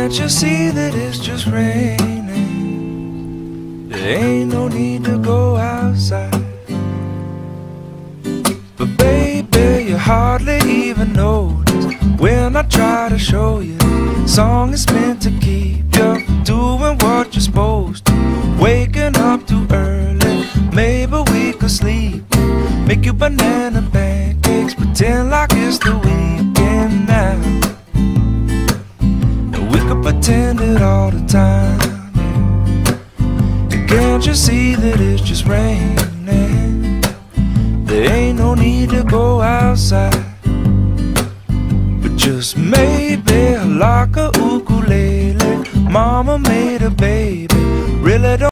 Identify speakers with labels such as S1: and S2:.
S1: Can't you see that it's just raining? There ain't no need to go outside. But baby, you hardly even notice when I try to show you the song is meant to keep you from doing what you're supposed to. Waking up too early, maybe we could sleep. Make you banana pancakes, pretend like it's the weekend now. And we could pretend it all the time, yeah. And can't you see that it's just raining? There ain't no need to go outside. But just maybe like a ukulele, mama made a baby. Really don't